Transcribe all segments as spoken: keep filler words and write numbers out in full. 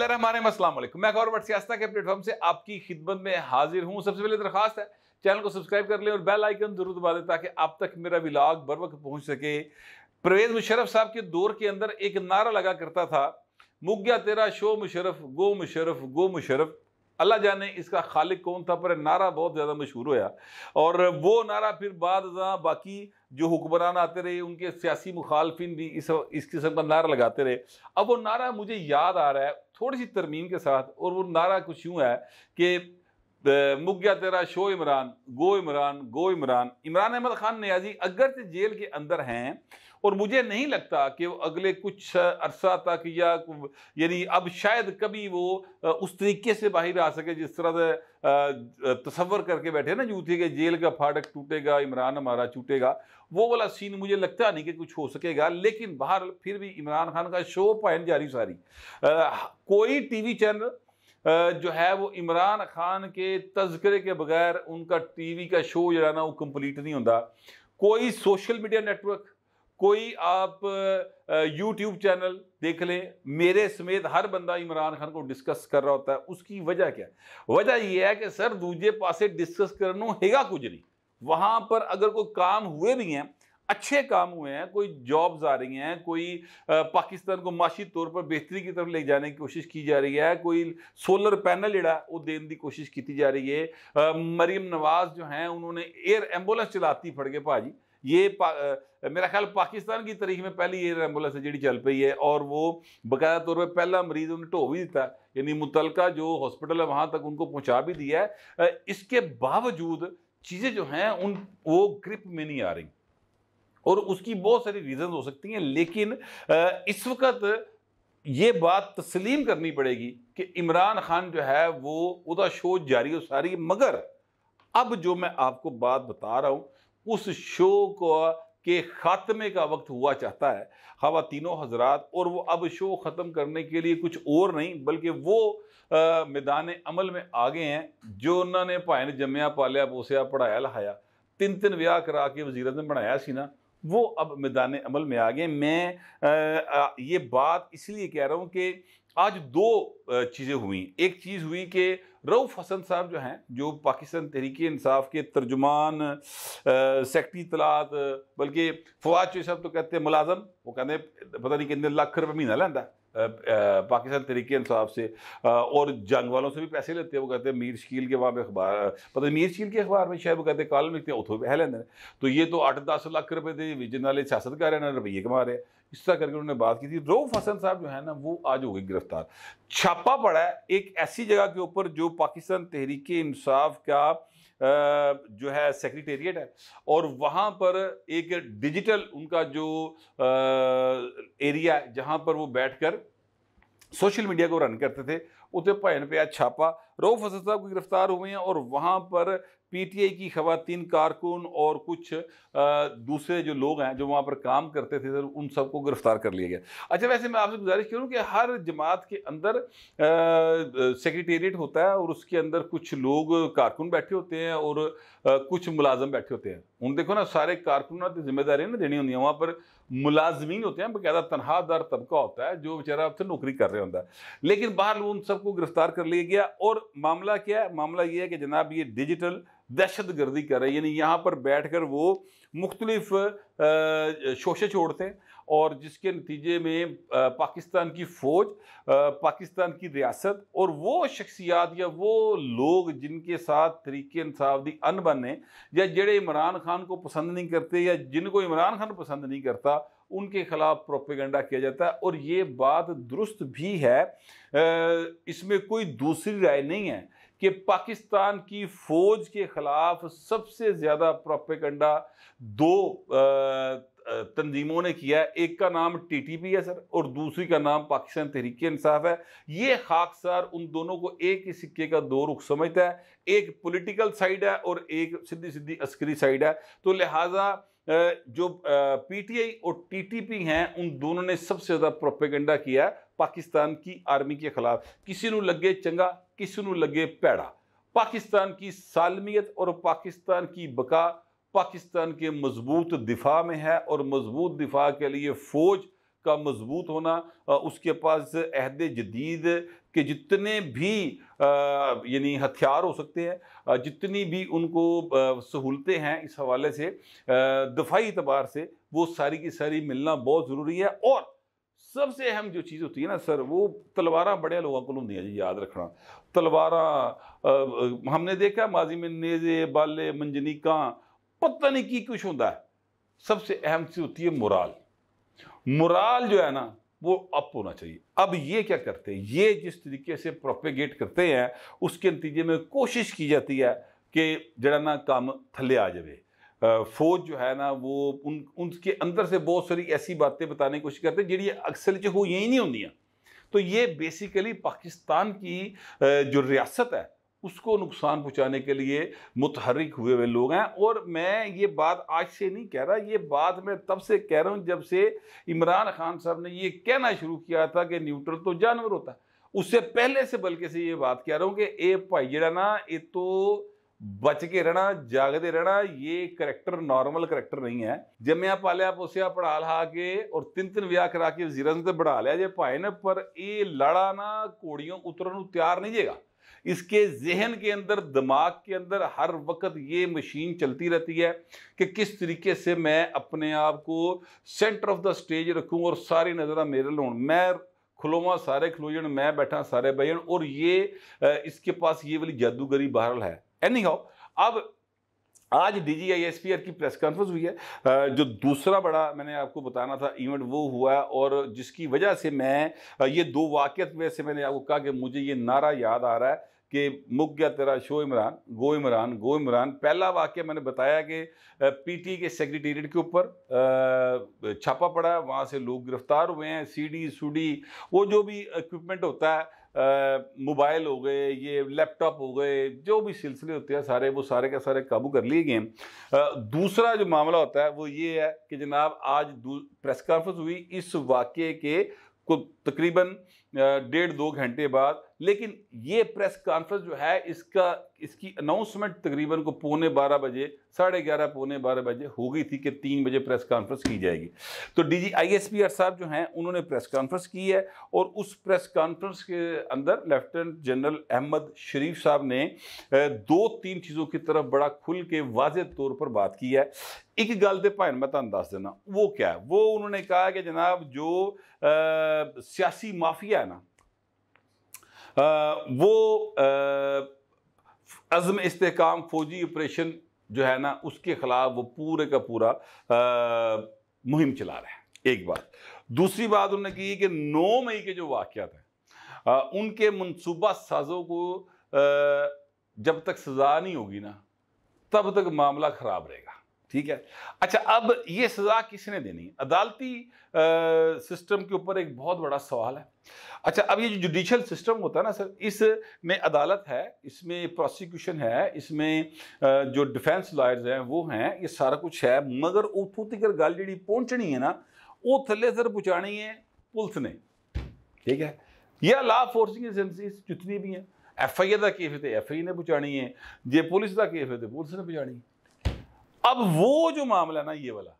बिस्मिल्लाहिर्रहमानिर्रहीम, अस्सलाम वालेकुम। मैं गौर बट सियासत के प्लेटफॉर्म से आपकी खिदमत में हाजिर हूँ। सबसे पहले दरखास्त है, चैनल को सब्सक्राइब कर लें और बेल आइकन जरूर दबा दें ताकि आप तक मेरा व्लॉग बर वक्त पहुँच सके। परवेज मुशर्रफ साहब के दौर के अंदर एक नारा लगा करता था, मुक गया तेरा show Musharraf, go Musharraf, go Musharraf. अल्लाह जाने इसका खालिक कौन था, पर नारा बहुत ज़्यादा मशहूर होया और वो नारा फिर बाद बाकी जो हुक्मरान आते रहे, उनके सियासी मुखालफिन भी इस इस किस्म का नारा लगाते रहे। अब वो नारा मुझे याद आ रहा है थोड़ी सी तरमीम के साथ, और वो नारा कुछ यूँ है कि मुक गया तेरा show Imran, go Imran, go Imran. Imran Ahmed Khan Niazi अगरचे जेल के अंदर हैं और मुझे नहीं लगता कि वो अगले कुछ अरसा तक या यानी अब शायद कभी वो उस तरीके से बाहर आ सके जिस तरह से तसव्वुर करके बैठे ना यूँ थे कि जेल का फाटक टूटेगा, इमरान हमारा छूटेगा। वो वाला सीन मुझे लगता नहीं कि कुछ हो सकेगा। लेकिन बाहर फिर भी इमरान खान का शो पाइन जारी सारी आ, कोई टीवी चैनल जो है वो इमरान खान के तज़किरे के बगैर उनका टीवी का शो जो है ना वो कंप्लीट नहीं होता। कोई सोशल मीडिया नेटवर्क, कोई आप यूट्यूब चैनल देख लें, मेरे समेत हर बंदा इमरान खान को डिस्कस कर रहा होता है। उसकी वजह क्या है? वजह यह है कि सर दूजे पासे डिस्कस करना हैगा कुछ नहीं। वहाँ पर अगर कोई काम हुए भी हैं, अच्छे काम हुए हैं, कोई जॉब्स आ रही हैं, कोई पाकिस्तान को माशी तौर पर बेहतरी की तरफ ले जाने की कोशिश की जा रही है, कोई सोलर पैनल जड़ा वो देने की कोशिश की जा रही है। मरीम नवाज जो हैं उन्होंने एयर एम्बुलेंस चलाती फड़ के भाजी, ये मेरा ख्याल पाकिस्तान की तारीख में पहली एयर एम्बुलेंस जी चल पई है और वो बाकायदा तौर पर पहला मरीज उन्हें ढो भी दिता, यानी मुतलका जो हॉस्पिटल है वहाँ तक उनको पहुँचा भी दिया है। इसके बावजूद चीज़ें जो हैं उन वो ग्रिप में नहीं आ रही और उसकी बहुत सारी रीज़न हो सकती हैं। लेकिन इस वक्त ये बात तस्लीम करनी पड़ेगी कि इमरान खान जो है वो उदा शो जारी हो सारी, मगर अब जो मैं आपको बात बता रहा हूँ उस शो को के ख़ात्मे का वक्त हुआ चाहता है ख़वातीनों हज़रात, और वो अब शो ख़त्म करने के लिए कुछ और नहीं बल्कि वो मैदान अमल में आ गए हैं जो उन्होंने भाई ने जम्मिया पालिया पोसिया पढ़ाया लिखाया, तीन तीन ब्याह करा के वज़ीर आज़म बनाया सी ना, वो अब मैदान अमल में आ गए। मैं आ, आ, ये बात इसलिए कह रहा हूँ कि आज दो चीज़ें हुई। एक चीज़ हुई कि रऊफ़ हसन साहब जो हैं, जो पाकिस्तान तहरीक इंसाफ के तर्जुमान, सेक्रेटरी इत्तलात, बल्कि फवाद चौधरी साहब तो कहते हैं मुलाजम, वो कहते पता नहीं कितने लाख रुपये महीना लेंदा पाकिस्तान तहरीक इंसाफ से, और जंग वालों से भी पैसे लेते हैं। वो कहते हैं मीर शकील के वहाँ पे अखबार, पता नहीं मीर शकील के अखबार में शायद वो कहते हैं कॉलम लिखते हैं, उतो भी है लेंदे। तो ये तो अठ दस लाख रुपये के विजन वाले सियासत कर रहे हैं, रुपये कमा रहे हैं। इस तरह करके उन्होंने बात की थी। रऊफ़ हसन साहब जो है ना वो आज हो गए गिरफ्तार। छापा पड़ा है एक ऐसी जगह के ऊपर जो पाकिस्तान तहरीक इंसाफ का जो है सेक्रेटेरिएट है, और वहाँ पर एक डिजिटल उनका जो एरिया है जहाँ पर वो बैठकर सोशल मीडिया को रन करते थे, उसे भैन पे आज छापा। रऊफ़ हसन साहब को गिरफ्तार हुए हैं और वहाँ पर पीटीआई की खवातीन कारकुन और कुछ आ, दूसरे जो लोग हैं जो वहाँ पर काम करते थे सर, उन सबको गिरफ्तार कर लिया गया। अच्छा, वैसे मैं आपसे गुजारिश करूँ कि हर जमात के अंदर सेक्रेटेरिएट होता है और उसके अंदर कुछ लोग कारकुन बैठे होते हैं और आ, कुछ मुलाजम बैठे होते हैं। उन देखो ना सारे कारकुन की जिम्मेदारी ना देनी होती है, वहाँ पर मुलाजमीन होते हैं, बाकायदा तनख्वाहदार तबका होता है जो बेचारा आपसे नौकरी कर रहा होता है। लेकिन बाहर उन सबको गिरफ्तार कर लिया गया। और मामला क्या है? मामला ये है कि जनाब ये डिजिटल दहशत गर्दी कर रहे हैं, यानी यहाँ पर बैठ कर वो मुख्तलिफ शोशे छोड़ते हैं और जिसके नतीजे में पाकिस्तान की फ़ौज, पाकिस्तान की रियासत और वो शख्सियात या वो लोग जिनके साथ तहरीक इंसाफ दी अनबन है या जेड़े इमरान खान को पसंद नहीं करते या जिनको इमरान खान पसंद नहीं करता, उनके खिलाफ प्रोपेगेंडा किया जाता है। और ये बात दुरुस्त भी है, इसमें कोई दूसरी राय नहीं है कि पाकिस्तान की फ़ौज के ख़िलाफ़ सबसे ज़्यादा प्रोपेगेंडा दो तंजीमों ने किया है। एक का नाम टीटीपी है सर और दूसरी का नाम पाकिस्तान तहरीक इंसाफ है। ये खाकसार उन दोनों को एक ही सिक्के का दो रुख समझता है, एक पॉलिटिकल साइड है और एक सीधी सीधी अस्करी साइड है। तो लिहाजा जो पीटीआई और टीटीपी हैं उन दोनों ने सबसे ज़्यादा प्रोपेगेंडा किया पाकिस्तान की आर्मी के खिलाफ। किसी को लगे चंगा, किसी को लगे पैड़ा। पाकिस्तान की सालमियत और पाकिस्तान की बका पाकिस्तान के मजबूत दिफा में है और मजबूत दिफा के लिए फ़ौज का मजबूत होना, उसके पास अहद जदीद के जितने भी यानी हथियार हो सकते हैं, जितनी भी उनको सहूलतें हैं इस हवाले से दफाई एतबार से, वो सारी की सारी मिलना बहुत ज़रूरी है। और सबसे अहम जो चीज़ होती है ना सर, वो तलवारा बड़े लोगों को होंदी है जी, याद रखना। तलवारा हमने देखा माजी में नेज़े बाले मंजनीका पता नहीं की कुछ होता है। सबसे अहम चीज़ होती है मोराल। मोराल जो है ना वो अप होना चाहिए। अब ये क्या करते हैं, ये जिस तरीके से प्रोपेगेट करते हैं उसके नतीजे में कोशिश की जाती है कि जरा ना काम थले आ जाए। फौज जो है ना वो उन उनके अंदर से बहुत सारी ऐसी बातें बताने की कोशिश करते हैं जिहड़ी अक्सर च हो यही नहीं होंदियां। तो ये बेसिकली पाकिस्तान की जो रियासत है उसको नुकसान पहुंचाने के लिए मुतहर्रिक हुए हुए लोग हैं। और मैं ये बात आज से नहीं कह रहा, ये बात मैं तब से कह रहा हूँ जब से इमरान खान साहब ने ये कहना शुरू किया था कि न्यूट्रल तो जानवर होता है। उससे पहले से बल्कि से ये बात कह रहा हूँ कि ए भाई जरा ना ये तो बच के रहना, जागते रहना। ये करैक्टर नॉर्मल करैक्टर नहीं है। जमया पालिया पोसिया पढ़ा ला के और तीन तीन विआह करा के वजीरां से बढ़ा लिया जे भाई ने, पर ये लड़ा ना घोड़ियों उतरन तैयार नहीं जेगा। इसके जहन के अंदर, दिमाग के अंदर हर वक्त ये मशीन चलती रहती है कि किस तरीके से मैं अपने आप को सेंटर ऑफ द स्टेज रखूं और सारी नजर मेरे लोन, मैं खुलोवा सारे खलोजन, मैं बैठा सारे बजन। और ये इसके पास ये वाली जादूगरी बहरल है। एनी हाउ, अब आज D G I S P R की प्रेस कॉन्फ्रेंस हुई है। जो दूसरा बड़ा मैंने आपको बताना था इवेंट वो हुआ, और जिसकी वजह से मैं ये दो वाक़ियत में से मैंने आपको कहा कि मुझे ये नारा याद आ रहा है कि मुक गया तेरा show Imran, go Imran go Imran. पहला वाक़या मैंने बताया कि पीटी के सेक्रेटेरिएट के ऊपर छापा पड़ा, वहाँ से लोग गिरफ्तार हुए हैं। सीडी सूडी वो जो भी इक्विपमेंट होता है, मोबाइल हो गए, ये लैपटॉप हो गए, जो भी सिलसिले होते हैं सारे, वो सारे के सारे काबू कर लिए गए हैं। दूसरा जो मामला होता है वो ये है कि जनाब आज प्रेस कॉन्फ्रेंस हुई इस वाक़े के को तकरीबन डेढ़ दो घंटे बाद, लेकिन ये प्रेस कॉन्फ्रेंस जो है इसका इसकी अनाउंसमेंट तकरीबन को पौने बारह बजे, साढ़े ग्यारह पौने बारह बजे हो गई थी कि तीन बजे प्रेस कॉन्फ्रेंस की जाएगी। तो D G I S P R साहब जो हैं उन्होंने प्रेस कॉन्फ्रेंस की है, और उस प्रेस कॉन्फ्रेंस के अंदर लेफ्टिनेंट जनरल अहमद शरीफ साहब ने दो तीन चीज़ों की तरफ बड़ा खुल के वाज़े तौर पर बात की है। एक गल दे भाई मैं तुहानू दस देना, वो क्या है, वो उन्होंने कहा कि जनाब जो आ, सियासी माफिया है ना, आ, वो अज़्म इस्तेहकाम फौजी ऑपरेशन जो है ना उसके खिलाफ वो पूरे का पूरा आ, मुहिम चला रहे हैं। एक बात। दूसरी बात उन्होंने की कि नौ मई के जो वाक़यात हैं उनके मनसूबा साजों को आ, जब तक सज़ा नहीं होगी ना तब तक मामला ख़राब रहेगा। ठीक है। अच्छा, अब ये सज़ा किसने देनी है? अदालती सिस्टम के ऊपर एक बहुत बड़ा सवाल है। अच्छा, अब ये जो जुडिशल सिस्टम होता है ना सर, इसमें अदालत है, इसमें प्रोसिक्यूशन है, इसमें जो डिफेंस लॉयर्स हैं वो हैं, ये सारा कुछ है, मगर उतों तक गल जी पहुँचनी है ना वो थले सर पहुँचानी है पुलिस ने। ठीक है, या लॉ फोर्सिंग एजेंसीज जितनी भी हैं, एफ आई ए का केस है तो एफ आई ए ने पहुँचानी है, जे पुलिस का केस है तो पुलिस ने पहुँचानी है। अब वो जो मामला है ना ये वाला,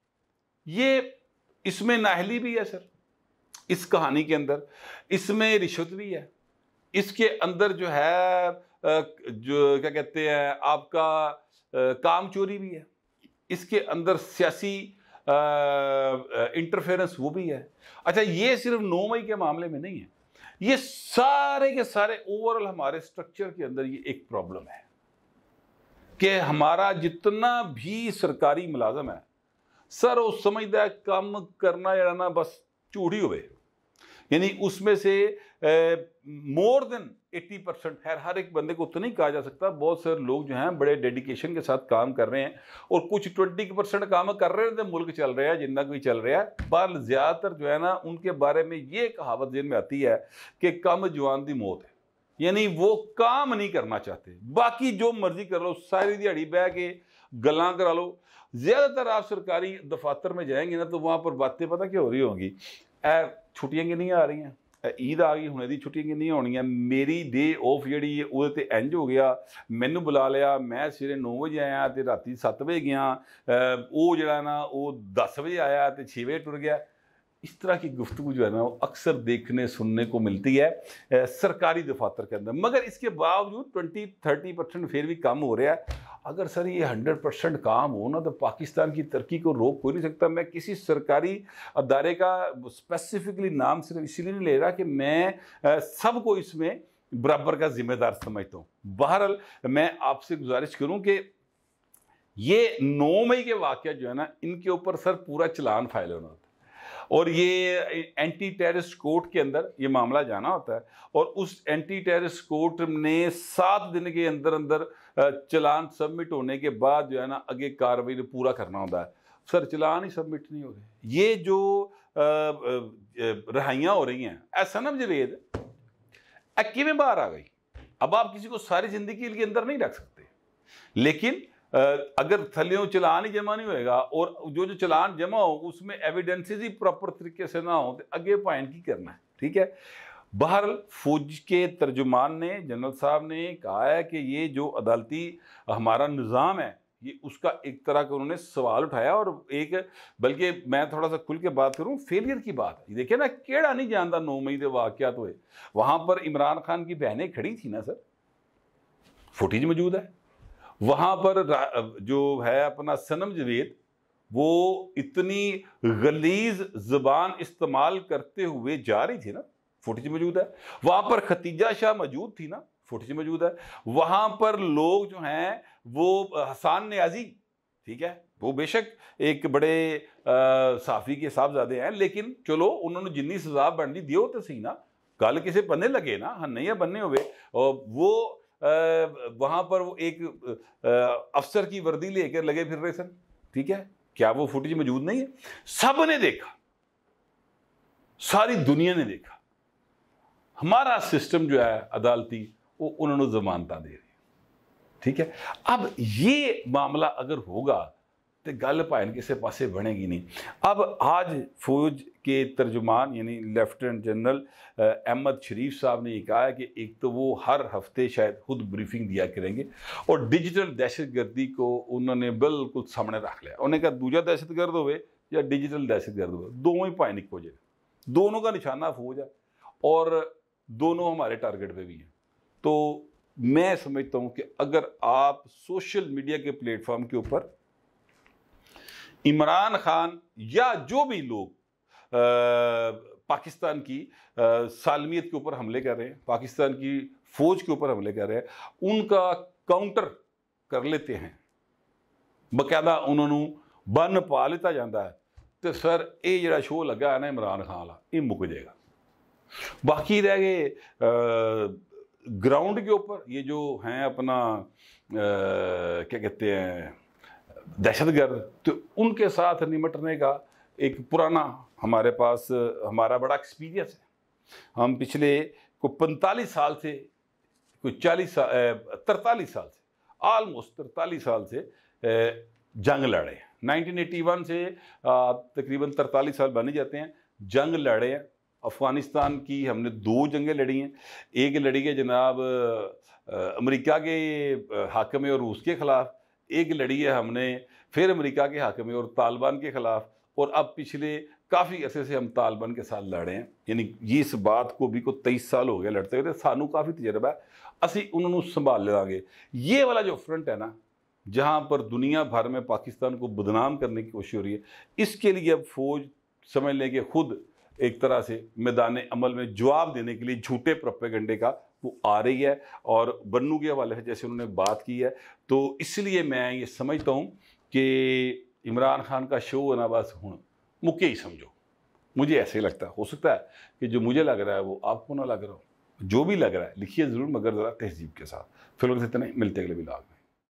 ये इसमें नाहली भी है सर, इस कहानी के अंदर इसमें रिश्वत भी है, इसके अंदर जो है जो क्या कहते हैं आपका काम चोरी भी है, इसके अंदर सियासी इंटरफेरेंस वो भी है। अच्छा, ये सिर्फ नौ मई के मामले में नहीं है, ये सारे के सारे ओवरऑल हमारे स्ट्रक्चर के अंदर ये एक प्रॉब्लम है कि हमारा जितना भी सरकारी मुलाजम है सर वो समझदा है काम करना जरा ना बस झूठ ही होवे, यानी उसमें से मोर देन अस्सी परसेंट है। हर एक बंदे को तो नहीं कहा जा सकता, बहुत सारे लोग जो हैं बड़े डेडिकेशन के साथ काम कर रहे हैं, और कुछ बीस परसेंट काम कर रहे हैं, मुल्क चल रहा है जितना कोई चल रहा है। पर ज़्यादातर जो है ना उनके बारे में ये कहावत जेन में आती है कि कम जवान दी मौत है, यानी वो काम नहीं करना चाहते, बाकी जो मर्जी कर लो, सारी दिहाड़ी बह के गल्लां करा लो। ज़्यादातर आप सरकारी दफातर में जाएंगे ना तो वहाँ पर बातें पता क्या हो रही होंगी, छुट्टियां कि नहीं आ रही हैं, ईद आ गई हुणे दी छुट्टियां कि नहीं होनियां, मेरी डे ऑफ जी वो इंज हो गया, मैनू बुला लिया, मैं सवेरे नौ बजे आया तो राती सत्त बजे गया, वो जरा ना वो दस बजे आया तो छे बजे टुर गया। इस तरह की गुफ्तगू जो है ना वो अक्सर देखने सुनने को मिलती है ए, सरकारी दफातर के अंदर, मगर इसके बावजूद ट्वेंटी थर्टी परसेंट फिर भी कम हो रहा है। अगर सर ये हंड्रेड परसेंट काम हो ना तो पाकिस्तान की तरक्की को रोक कोई नहीं सकता। मैं किसी सरकारी अदारे का स्पेसिफिकली नाम सिर्फ इसीलिए नहीं ले रहा कि मैं सबको इसमें बराबर का जिम्मेदार समझता हूँ। बहरहाल मैं आपसे गुजारिश करूँ कि ये नौ मई के वाक़या जो है ना इनके ऊपर सर पूरा चलान फाइल होना होता है और ये एंटी टेररिस्ट कोर्ट के अंदर ये मामला जाना होता है और उस एंटी टेररिस्ट कोर्ट ने सात दिन के अंदर अंदर चलान सबमिट होने के बाद जो है ना आगे कार्रवाई पूरा करना होता है। सर चलान ही सबमिट नहीं हो रहे। ये जो रिहाइयाँ हो रही हैं ऐसा ना जवेद अक्की में बाहर आ गई। अब आप किसी को सारी जिंदगी के अंदर नहीं रख सकते, लेकिन अगर थलियों चलान ही जमा नहीं होएगा और जो जो चलान जमा हो उसमें एविडेंसेस ही प्रॉपर तरीके से ना हो तो आगे पॉइंट की करना है। ठीक है, बहरहाल फौज के तर्जुमान ने जनरल साहब ने कहा है कि ये जो अदालती हमारा निज़ाम है ये उसका एक तरह का उन्होंने सवाल उठाया और एक बल्कि मैं थोड़ा सा खुल के बात करूं फेलियर की बात है। देखिए ना केड़ा नहीं जानता नौ मई के वाक़यात हुए, वहां पर इमरान खान की बहनें खड़ी थी ना सर, फुटेज मौजूद है। वहां पर जो है अपना सनम जवेद वो इतनी गलीज ज़बान इस्तेमाल करते हुए जा रही थी ना, फुटेज मौजूद है। वहां पर खतीजा शाह मौजूद थी ना, फुटेज मौजूद है। वहां पर लोग जो हैं वो हसान न्याजी, ठीक है, वो बेशक एक बड़े साफी के साहबजादे हैं, लेकिन चलो उन्होंने जिन्नी सजा बननी दियो तो सही ना, गल किसे बनने लगे ना, हाँ नहीं बनने हुए। और वो वहां पर वो एक अफसर की वर्दी लेकर लगे फिर रहे सन, ठीक है, क्या वो फुटेज मौजूद नहीं है? सब ने देखा, सारी दुनिया ने देखा। हमारा सिस्टम जो है अदालती वो उन्होंने जमानता दे रही, ठीक है। अब ये मामला अगर होगा तो गल भाइन किसी पासे बनेगी नहीं। अब आज फौज के तर्जुमान यानी लेफ्टिनेंट जनरल अहमद शरीफ साहब ने कहा है कि एक तो वो हर हफ्ते शायद खुद ब्रीफिंग दिया करेंगे और डिजिटल दहशतगर्दी को उन्होंने बिल्कुल सामने रख लिया। उन्होंने कहा दूजा दहशतगर्द हो या डिजिटल दहशतगर्द हो, दोनों ही भाई निक हो जाए, दोनों का निशाना फौज है और दोनों हमारे टारगेट पे भी हैं। तो मैं समझता हूं कि अगर आप सोशल मीडिया के प्लेटफॉर्म के ऊपर इमरान खान या जो भी लोग आ, पाकिस्तान की आ, सालमियत के ऊपर हमले कर रहे हैं, पाकिस्तान की फौज के ऊपर हमले कर रहे हैं, उनका काउंटर कर लेते हैं, बकायदा उन्होंने बन पा लेता जाता है, तो सर ये जरा शो लगा है ना इमरान खान वाला ये मुक जाएगा। बाकी रह गए ग्राउंड के ऊपर ये जो हैं अपना आ, क्या कहते हैं दहशतगर्द, तो उनके साथ निपटने का एक पुराना हमारे पास हमारा बड़ा एक्सपीरियंस है। हम पिछले को पैंतालीस साल से कोई चालीस तरतालीस साल से आलमोस्ट तरतालीस साल से जंग लड़े। नाइनटीन एटी वन से तकरीबन तरतालीस साल बन जाते हैं, जंग लड़े हैं। अफ़गानिस्तान की हमने दो जंगें लड़ी हैं, एक लड़ी है जनाब अमेरिका के हाकमे और रूस के ख़िलाफ़, एक लड़ी है हमने फिर अमेरिका के हाकमे और तालिबान के ख़िलाफ़, और अब पिछले काफ़ी अरसे से हम तालिबान के साथ लड़े हैं। यानी ये इस बात को भी को तेईस साल हो गए लड़ते हुए, सानू काफ़ी तजर्बा है, असी उन्होंने संभाल लेंगे। ये वाला जो फ्रंट है ना जहाँ पर दुनिया भर में पाकिस्तान को बदनाम करने की कोशिश हो रही है, इसके लिए अब फौज समझ लें कि खुद एक तरह से मैदान अमल में जवाब देने के लिए झूठे प्रोपेगेंडे का वो आ रही है। और बन्नू के हवाले से जैसे उन्होंने बात की है, तो इसलिए मैं ये समझता हूँ कि इमरान खान का शो है ना बस हूँ मुक्के ही समझो, मुझे ऐसे ही लगता है। हो सकता है कि जो मुझे लग रहा है वो आपको ना लग रहा हो, जो भी लग रहा है लिखिए ज़रूर, मगर ज़रा तहजीब के साथ। फिलहाल इतने मिलते अगले व्लॉग में।